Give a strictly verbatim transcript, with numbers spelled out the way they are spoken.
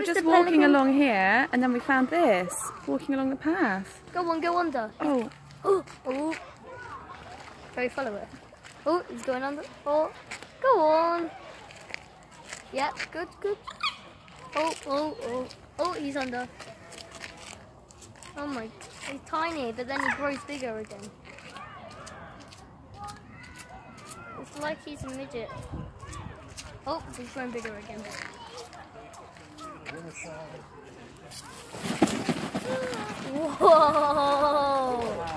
just walking Pelican? along here, and then we found this, walking along the path. Go on, go under. Oh. Oh, oh. Very follow it. Oh, he's going under. Oh, go on. Yeah, good, good. Oh, oh, oh. Oh, he's under. Oh my, he's tiny, but then he grows bigger again. It's like he's a midget. Oh, he's growing bigger again. Whoa!